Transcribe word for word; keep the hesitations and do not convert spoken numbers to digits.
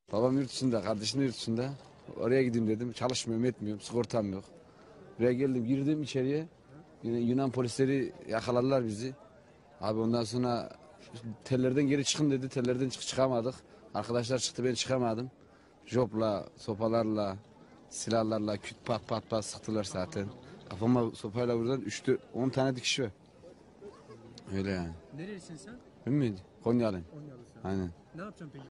Babam yurt dışında, kardeşim de yurt dışında. Oraya gideyim dedim. Çalışmıyorum, etmiyorum. Sigortam yok. Buraya geldim, girdim içeriye. Yine Yunan polisleri yakaladılar bizi. Abi ondan sonra tellerden geri çıkın dedi. Tellerden çık çıkamadık. Arkadaşlar çıktı, ben çıkamadım. Jopla, sopalarla, silahlarla küt pat pat pat sıktılar zaten. Kafama sopayla vurdular. Üçte on tane dikiş var. Öyle yani. Nerelisin sen? Değil mi? Konyalıyım. Konyalısın. Aynen. Ne yapacaksın peki?